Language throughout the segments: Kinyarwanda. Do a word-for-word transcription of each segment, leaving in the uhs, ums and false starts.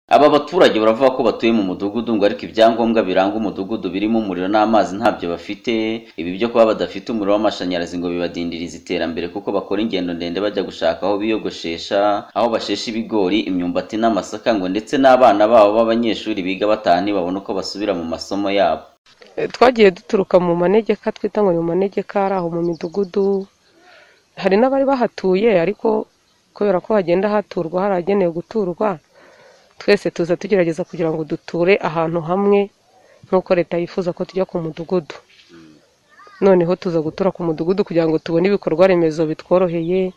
Aba baturage baravuga ko batuye mu mudugudu ngo ariko ibyangombwa biranga umudugudu birimo umuriro n'amazi ntabyo bafite. Ibi byo kuba badafite umuriro w'amashanyarazi ngo bibadindiriza iterambere kuko bakora ingendo ndende bajya gushaka aho biyogoshesha, aho bashesha ibigori, imyumbati n'amasaka ngo ndetse n'abana babo b'abanyeshuri biga bataha ntibabone uko basubira mu masomo yabo. Twagiye duturuka mu manegeka, twita ngo ni mu manegeka ari aho mu midugudu. Hari n'abari bahatuye ariko kubera ko hagenda haturwa haragenewe guturwa, twese tuza tugerageza kugira ngo duture ahantu hamwe nk'uko leta yifuza ko tujya ku mudugudu. Noneho tuza gutura ku mudugudu kugira ngo tubone ibikorwa remezo bitworoheye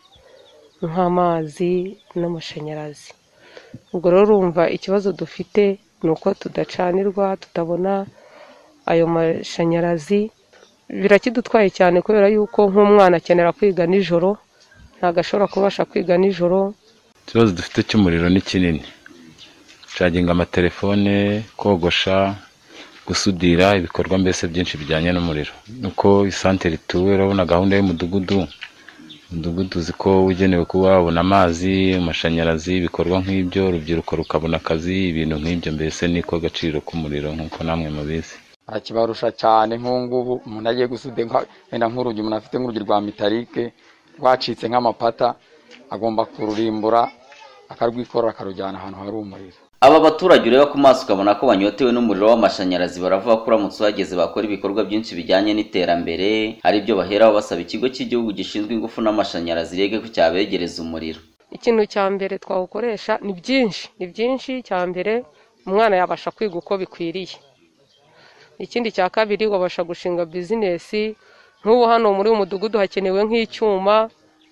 nk'amazi n'amashanyarazi. Ubwo rero urumva ikibazo dufite ni uko tudacanirwa, tutabona ayo mashanyarazi. Birakidutwaye cyane kubera yuko nk'umwana akenera kwiga nijoro, ntabwo ashobora kubasha kwiga nijoro. Ikibazo dufite cy'umuriro ni kinini. Caginga amatelefone, kogosha, gusudira, ibikorwa mbese byinshi bijyanye n'umuriro. Nuko isantere ituwe urabona gahunda y'umudugudu. Umudugudu uzi ko ugenewe kuba wabona amazi, amashanyarazi, ibikorwa nk'ibyo, urubyiruko rukabona akazi, ibintu nk'ibyo mbese niko gaciro k'umuriro nk'uko namwe mubizi. Akibarusha cyane nk'ungubu umuntu agiye gusudira wenda nk'urugi umuntu afite nk'urugi rwa metalike rwacitse nk'amapata, agomba kururimbura akarwikorera akarujyana ahantu hari umuriro. Aba baturage ureba ku maso ukabona ko banyotewe n'umuriro w'amashanyarazi baravuga ko uramutse uhageze bakora ibikorwa byinshi bijyanye n'iterambere, ari byo baheraho basaba ikigo cy'igihugu gishinzwe ingufu n'amashanyarazi rege ko cyabegereza umuriro. Ikintu cya mbere twawukoresha ni byinshi, ni byinshi. Cya mbere umwana yabasha kwiga uko bikwiriye. Ikindi cya kabiri wabasha gushinga bizinesi. Nk'ubu hano muri uyu mudugudu hakenewe nk'icyuma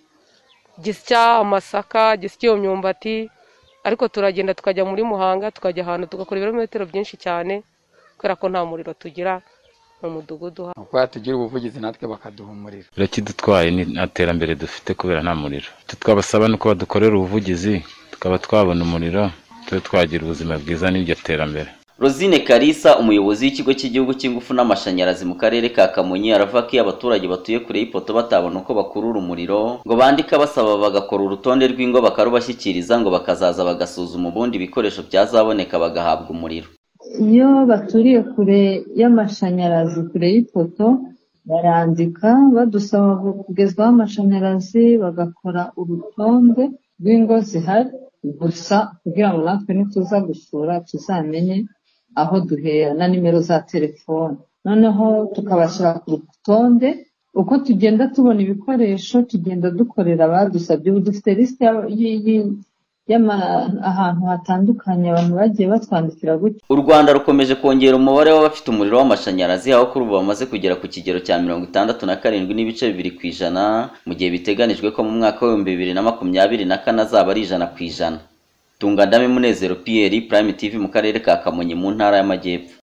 gisya amasaka, gisya iyo myumbati, ariko turagenda tukajya muri Muhanga tukajya ahantu tugakora ibirometero byinshi cyane kubera ko nta muriro tugira mu mudugudu. Uko yatugira ubuvugizi natwe bakaduha umuriro. Birakidutwaye ni aterambere dufite kubera nta muriro. Twabasaba nuko badukorera ubuvugizi tukaba twabona umuriro, twe twagira ubuzima bwiza n'iryo terambere. Rosine Kalisa, umuyobozi w'ikigo cy'igihugu cy'ingufu n'amashanyarazi mu karere ka Kamonyi, aravuga ko abaturage batuye kure y'ipoto batabona uko bakurura umuriro ngo bandika basaba bagakora urutonde rw'ingo bakarubashyikiriza ngo bakazaza bagasuzuma ubundi ibikoresho byazaboneka bagahabwa umuriro. Iyo baturiye kure y'amashanyarazi, kure y'ipoto, barandika badusaba kugezwaho amashanyarazi, bagakora urutonde rw'ingo zihari, gusa kugira ngo natwe nituza gusura tuzamenye aho duhera na nimero za telefone, noneho tukabashyira ku rutonde. Uko tugenda tubona ibikoresho tugenda dukorera abadusabye. Ubu dufite lisite ahantu hatandukanye abantu bagiye batwandikira gutyo. U Rwanda rukomeje kongera umubare w'abafite umuriro w'amashanyarazi, aho kuri ubu bamaze kugera ku kigero cya mirongo itandatu na karindwi n'ibice bibiri ku ijana, mu gihe biteganijwe ko mu mwaka w'ibihumbi bibiri na makumyabiri na kane azaba ari ijana ku ijana. Tungandame Munezero Pierre, Prime T V mu karere ka Kamonyi mu ntara y'Amajyepfo.